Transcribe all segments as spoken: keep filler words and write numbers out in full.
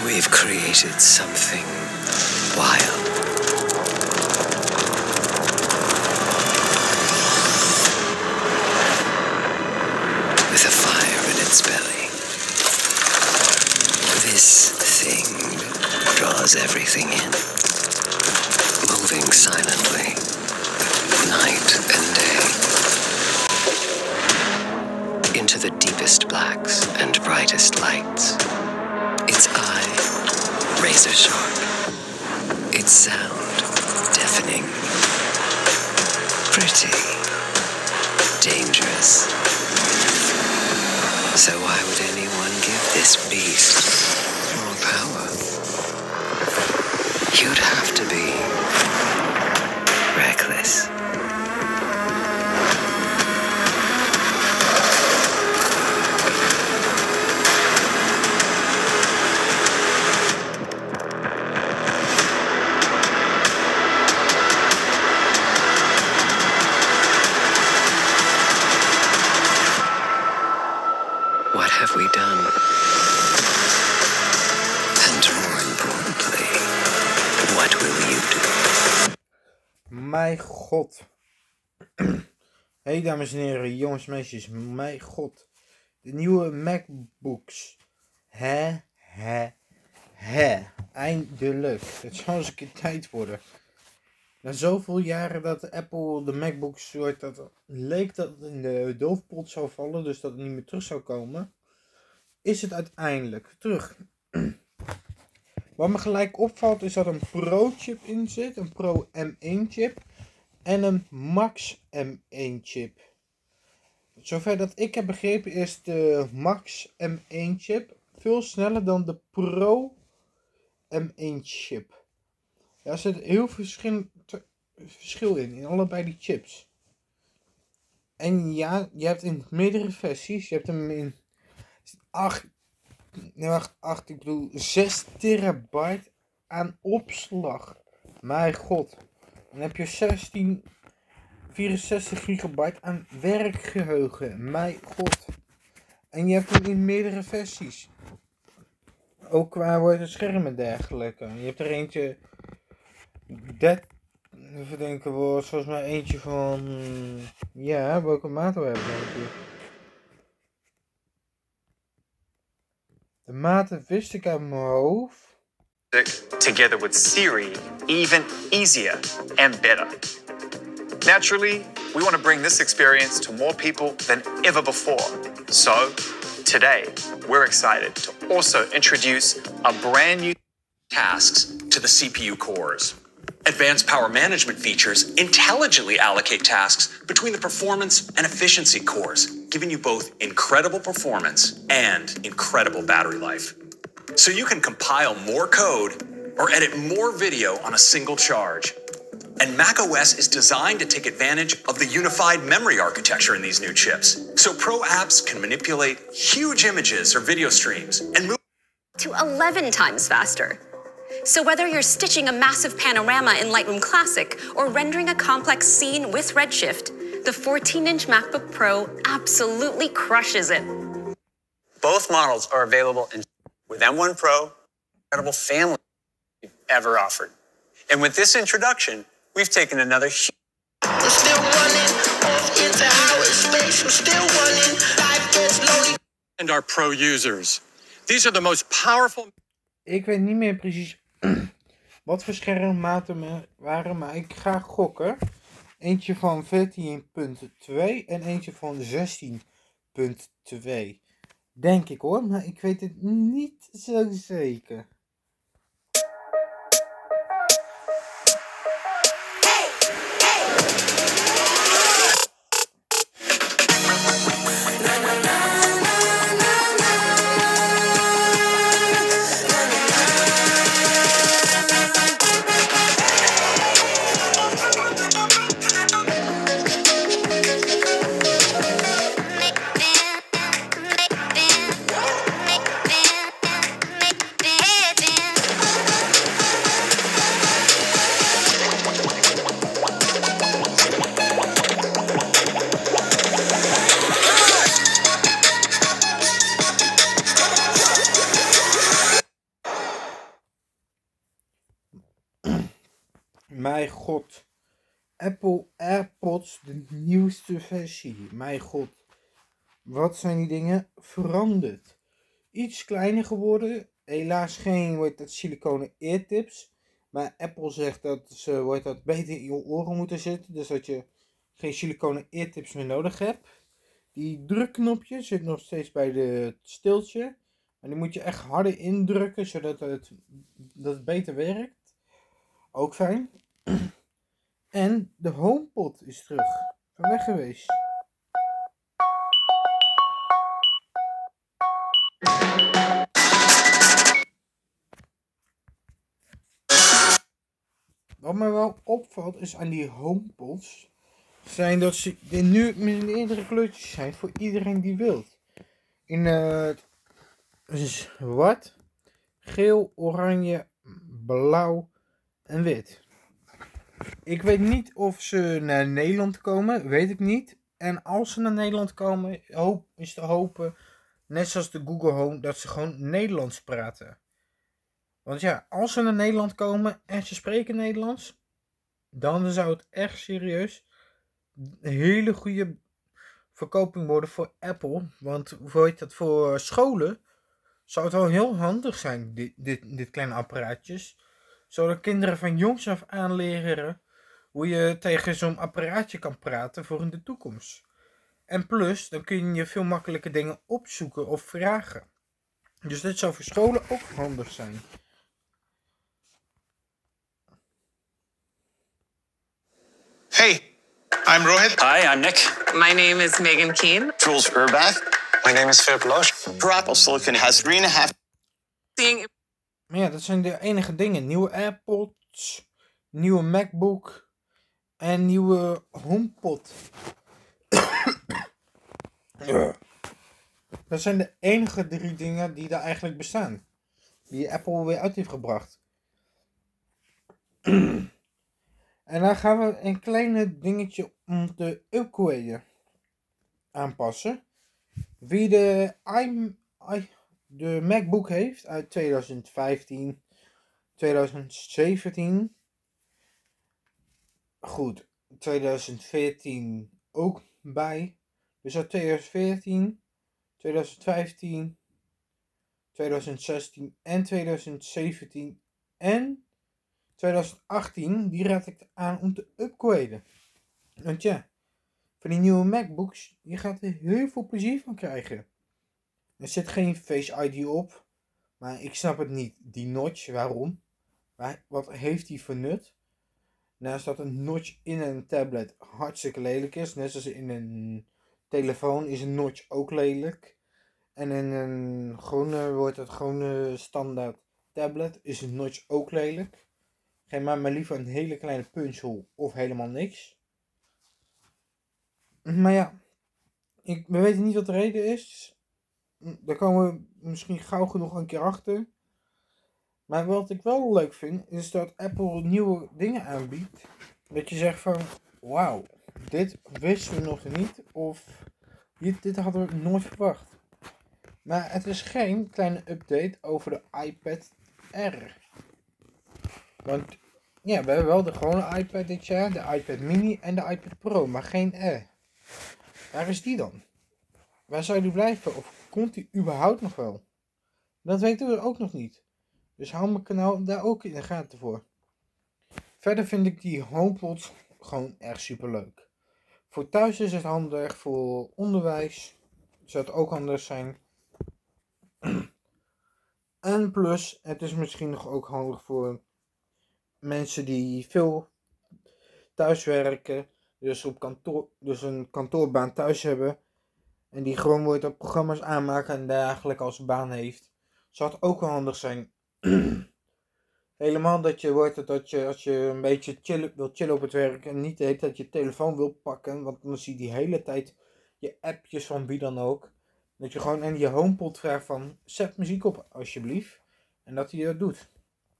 We've created something wild. With a fire in its belly. This thing draws everything in, moving silently, night and day, into the deepest blacks and brightest lights. Its eye, razor sharp. Its sound, deafening. Pretty. Dangerous. So why would anyone give this beast more power? You'd have to be reckless. What have we done? And more importantly, what will you do? Mijn god. Hey dames en heren, jongens en meisjes, mijn god. De nieuwe MacBooks. Hè, hè, hè. Eindelijk. Het zal eens een keer tijd worden. Na zoveel jaren dat Apple de MacBooks soort, dat leek dat het in de doofpot zou vallen, dus dat het niet meer terug zou komen, is het uiteindelijk terug. Wat me gelijk opvalt is dat er een Pro chip in zit, een Pro M één chip en een Max M één chip. Zover dat ik heb begrepen is de Max M één chip veel sneller dan de Pro M één chip. Ja, er zit heel verschil, verschil in, in allebei die chips. En ja, je hebt in meerdere versies, je hebt hem in acht, nee wacht, acht, ik bedoel zes terabyte aan opslag. Mijn god. Dan heb je zestien, vierenzestig gigabyte aan werkgeheugen. Mijn god. En je hebt hem in meerdere versies. Ook qua wordt het scherm en dergelijke. Je hebt er eentje, dat, even denken we, volgens mij eentje van, ja, welke maat we hebben natuurlijk. De maten wist ik uit mijn hoofd. Together with Siri, even easier and better. Naturally, we want to bring this experience to more people than ever before. So, today, we're excited to also introduce a brand new tasks to the C P U cores. Advanced power management features intelligently allocate tasks between the performance and efficiency cores, giving you both incredible performance and incredible battery life. So you can compile more code or edit more video on a single charge. And macOS is designed to take advantage of the unified memory architecture in these new chips. So Pro apps can manipulate huge images or video streams and move to eleven times faster. So whether you're stitching a massive panorama in Lightroom Classic or rendering a complex scene with Redshift, the fourteen inch MacBook Pro absolutely crushes it. Both models are available in with M one Pro, incredible family we've ever offered. And with this introduction, we've taken another huge I'm still running off into outer space. I'm still running. Life gets lonely. And our Pro users. These are the most powerful. Ik weet niet meer precies wat voor schermmaten waren, maar ik ga gokken. Eentje van veertien punt twee en eentje van zestien punt twee. Denk ik hoor, maar ik weet het niet zo zeker. Mijn god. Apple AirPods, de nieuwste versie. Mijn god. Wat zijn die dingen veranderd? Iets kleiner geworden. Helaas geen wordt dat, siliconen eartips. Maar Apple zegt dat ze wordt dat beter in je oren moeten zitten. Dus dat je geen siliconen eartips meer nodig hebt. Die drukknopje zit nog steeds bij de stiltje. Maar die moet je echt harder indrukken. Zodat het, dat het beter werkt. Ook fijn. En de HomePod is terug. Van weg geweest. Wat me wel opvalt is aan die HomePods. Zijn dat ze nu met meerdere kleurtjes zijn voor iedereen die wilt. In uh, zwart, geel, oranje, blauw en wit. Ik weet niet of ze naar Nederland komen, weet ik niet. En als ze naar Nederland komen, hoop, is te hopen, net zoals de Google Home, dat ze gewoon Nederlands praten. Want ja, als ze naar Nederland komen en ze spreken Nederlands, dan zou het echt serieus een hele goede verkoping worden voor Apple. Want voor, dat, voor scholen zou het wel heel handig zijn, dit, dit, dit kleine apparaatjes. Zodat kinderen van jongs af aan leren hoe je tegen zo'n apparaatje kan praten voor in de toekomst. En plus, dan kun je veel makkelijker dingen opzoeken of vragen. Dus dit zou voor scholen ook handig zijn. Hey, I'm Rohit. Hi, I'm Nick. My name is Megan Keane. Jules Urbath. My name is Philip Loesch. Apple Silicon has three and a half. Maar ja, dat zijn de enige dingen. Nieuwe AirPods, nieuwe MacBook en nieuwe HomePod. Dat zijn de enige drie dingen die er eigenlijk bestaan. Die Apple weer uit heeft gebracht. En dan gaan we een kleine dingetje om te upgraden aanpassen. Wie de, i, i, de MacBook heeft uit twintig vijftien, twintig zeventien. Goed, twintig veertien ook bij. Dus uit twintig veertien, twintig vijftien, twintig zestien en twintig zeventien en twintig achttien, die raad ik aan om te upgraden. Want ja, van die nieuwe MacBooks, je gaat er heel veel plezier van krijgen. Er zit geen Face I D op, maar ik snap het niet. Die notch, waarom? Maar wat heeft die voor nut? Naast dat een notch in een tablet hartstikke lelijk is, net zoals in een telefoon is een notch ook lelijk. En in een gewone, wordt het gewone standaard tablet is een notch ook lelijk. Geef maar maar liever een hele kleine punchhole of helemaal niks. Maar ja, ik, we weten niet wat de reden is. Daar komen we misschien gauw genoeg een keer achter. Maar wat ik wel leuk vind, is dat Apple nieuwe dingen aanbiedt. Dat je zegt van, wauw, dit wisten we nog niet. Of, dit, dit hadden we nooit verwacht. Maar het is geen kleine update over de iPad Air. Want ja, we hebben wel de gewone iPad dit jaar, de iPad mini en de iPad Pro, maar geen Air. Waar is die dan? Waar zou die blijven? Of komt die überhaupt nog wel? Dat weten we ook nog niet. Dus hou mijn kanaal daar ook in de gaten voor. Verder vind ik die HomePod gewoon echt super leuk. Voor thuis is het handig, voor onderwijs zou het ook handig zijn. En plus, het is misschien nog ook handig voor mensen die veel thuis werken, dus, op kantoor, dus een kantoorbaan thuis hebben en die gewoon wordt op programma's aanmaken en dergelijke als baan heeft, zou het ook wel handig zijn. Helemaal dat je wordt dat je als je een beetje chill, wil chillen op het werk en niet de hele tijd je telefoon wil pakken, want dan zie je die hele tijd je appjes van wie dan ook. Dat je gewoon in je HomePod vraagt van zet muziek op alsjeblieft en dat hij dat doet.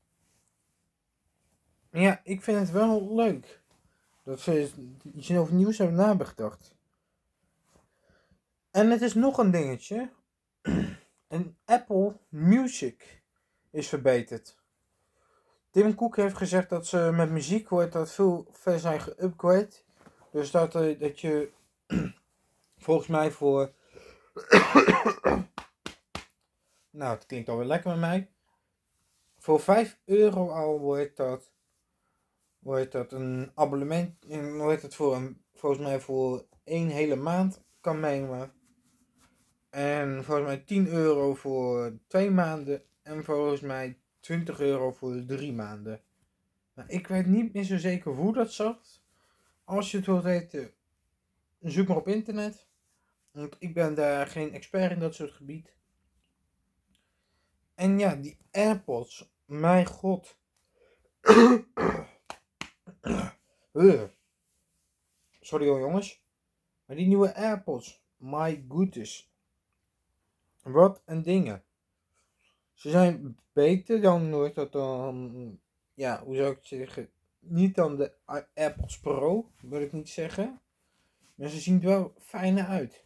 Ja, ik vind het wel leuk dat ze iets over nieuws hebben nabedacht. En het is nog een dingetje. En Apple Music is verbeterd. Tim Cook heeft gezegd dat ze met muziek wordt dat veel verder zijn geupgrade. Dus dat, uh, dat je volgens mij voor... nou, het klinkt alweer lekker met mij. Voor vijf euro al wordt dat, wordt dat een abonnement. En wordt het voor een, volgens mij voor één hele maand kan nemen. En volgens mij tien euro voor twee maanden. En volgens mij twintig euro voor drie maanden. Nou, ik weet niet meer zo zeker hoe dat zat. Als je het wilt weten, zoek maar op internet. Want ik ben daar geen expert in dat soort gebied. En ja, die AirPods. Mijn god. Sorry hoor jongens. Maar die nieuwe AirPods. My goodness. Wat een dingen. Ze zijn beter dan nooit dat dan... Ja, hoe zou ik het zeggen? Niet dan de AirPods Pro, wil ik niet zeggen. Maar ze zien er wel fijner uit.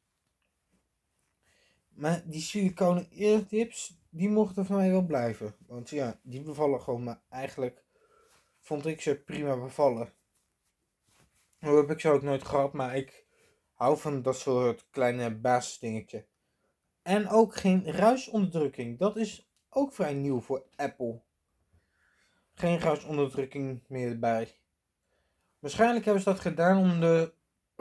Maar die siliconen eartips, die mochten van mij wel blijven. Want ja, die bevallen gewoon. Maar eigenlijk vond ik ze prima bevallen. Dat heb ik zo ook nooit gehad. Maar ik hou van dat soort kleine basisdingetje. En ook geen ruisonderdrukking. Dat is ook vrij nieuw voor Apple. Geen ruisonderdrukking meer erbij. Waarschijnlijk hebben ze dat gedaan om de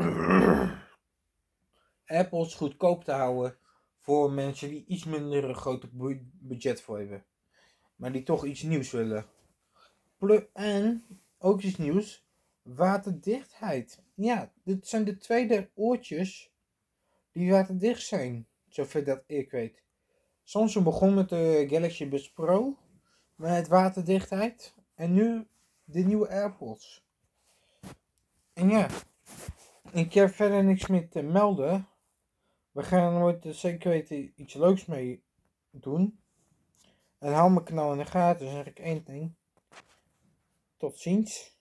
AirPods goedkoop te houden. Voor mensen die iets minder een grote budget voor hebben. Maar die toch iets nieuws willen. En ook iets nieuws. Waterdichtheid. Ja, dit zijn de tweede oortjes die waterdicht zijn. Zover dat ik weet. Samsung begon met de Galaxy Buds Pro. Met waterdichtheid. En nu de nieuwe AirPods. En ja. Ik heb verder niks meer te melden. We gaan er nooit zeker weten iets leuks mee doen. En hou mijn kanaal in de gaten, zeg ik één ding. Tot ziens.